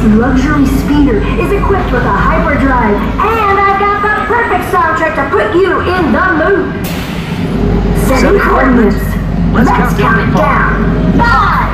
luxury speeder is equipped with a hyperdrive, and I've got the perfect soundtrack to put you in the mood. Setting coordinates. Let's count it down. 5,